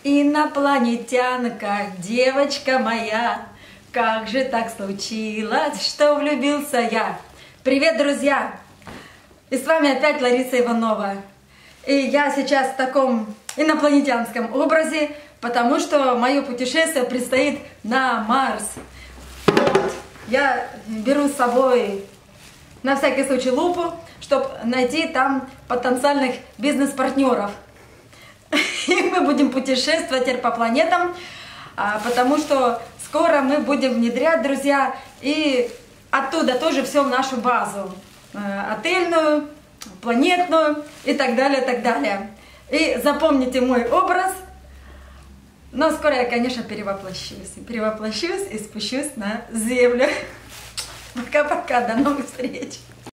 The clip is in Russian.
Инопланетянка, девочка моя, как же так случилось, что влюбился я? Привет, друзья! И с вами опять Лариса Иванова. И я сейчас в таком инопланетянском образе, потому что мое путешествие предстоит на Марс. Вот. Я беру с собой на всякий случай лупу, чтобы найти там потенциальных бизнес-партнеров. И мы будем путешествовать теперь по планетам, потому что скоро мы будем внедрять, друзья, и оттуда тоже все в нашу базу. Отельную, планетную и так далее, и так далее. И запомните мой образ. Но скоро я, конечно, перевоплощусь и спущусь на Землю. Пока-пока, до новых встреч!